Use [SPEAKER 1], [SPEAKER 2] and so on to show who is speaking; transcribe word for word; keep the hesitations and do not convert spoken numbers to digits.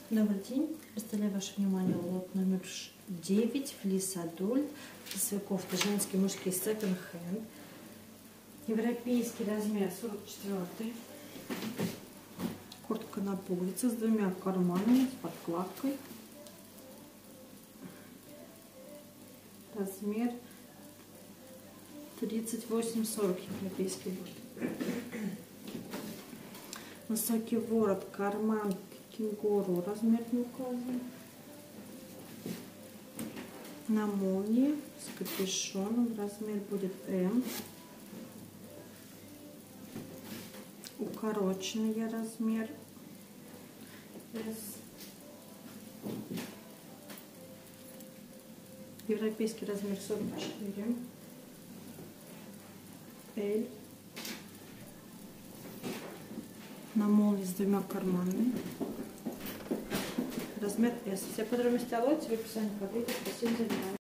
[SPEAKER 1] Добрый день. Представляю ваше внимание лот номер девять, флис-адульт, флисовые кофты, женские, мужские, секонд-хенд. Европейский размер сорок четыре. Куртка на пуговицах с двумя карманами, с подкладкой. Размер тридцать восемь сорок, европейский лот. Высокий ворот, карман, кенгуру, размер не указан. На молнии с капюшоном, размер будет М. Укороченный размер S. Европейский размер сорок четыре. L. На молнии с двумя карманами. Размер S. Все подробности о лоте в описании под видео. Спасибо за внимание.